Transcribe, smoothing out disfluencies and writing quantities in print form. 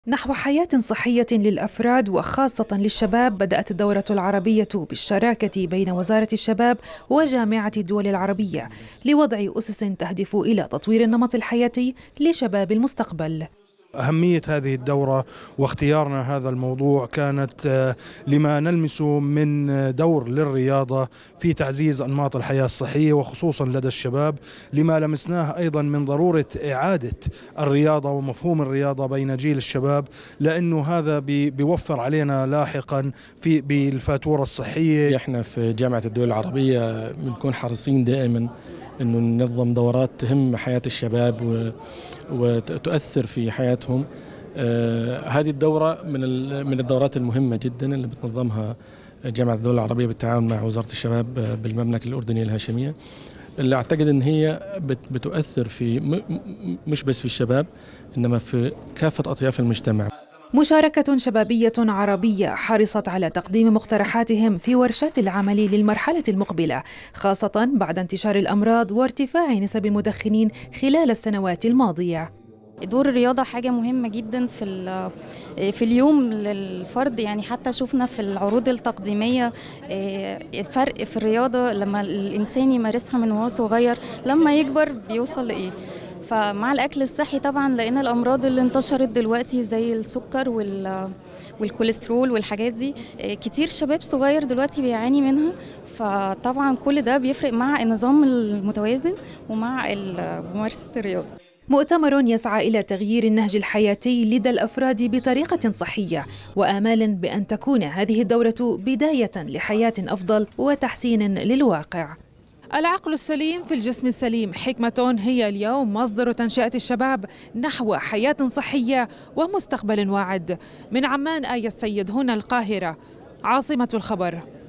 نحو حياة صحية للأفراد وخاصة للشباب، بدأت الدورة العربية بالشراكة بين وزارة الشباب وجامعة الدول العربية لوضع أسس تهدف إلى تطوير النمط الحياتي لشباب المستقبل. أهمية هذه الدورة واختيارنا هذا الموضوع كانت لما نلمسه من دور للرياضة في تعزيز أنماط الحياة الصحية وخصوصا لدى الشباب، لما لمسناه أيضا من ضرورة إعادة الرياضة ومفهوم الرياضة بين جيل الشباب، لأنه هذا بيوفر علينا لاحقا بالفاتورة الصحية. احنا في جامعة الدول العربية بنكون حريصين دائما انه ننظم دورات تهم حياة الشباب وتؤثر في حياتهم. هذه الدورة من الدورات المهمة جدا اللي بتنظمها جامعة الدول العربية بالتعاون مع وزارة الشباب بالمملكة الأردنية الهاشمية، اللي أعتقد أن هي بتؤثر في مش بس في الشباب إنما في كافة أطياف المجتمع. مشاركة شبابية عربية حرصت على تقديم مقترحاتهم في ورشات العمل للمرحلة المقبلة، خاصة بعد انتشار الأمراض وارتفاع نسب المدخنين خلال السنوات الماضية. دور الرياضة حاجة مهمة جدا في اليوم للفرد، يعني حتى شفنا في العروض التقديمية الفرق في الرياضة لما الإنسان يمارسها من وهو صغير لما يكبر بيوصل لإيه. فمع الأكل الصحي طبعا لقينا الأمراض اللي انتشرت دلوقتي زي السكر والكوليسترول والحاجات دي كتير شباب صغير دلوقتي بيعاني منها، فطبعا كل ده بيفرق مع النظام المتوازن ومع ممارسة الرياضة. مؤتمر يسعى إلى تغيير النهج الحياتي لدى الأفراد بطريقة صحية، وآمال بأن تكون هذه الدورة بداية لحياة أفضل وتحسين للواقع. العقل السليم في الجسم السليم، حكمة هي اليوم مصدر تنشئة الشباب نحو حياة صحية ومستقبل واعد. من عمان، آية السيد، هنا القاهرة، عاصمة الخبر.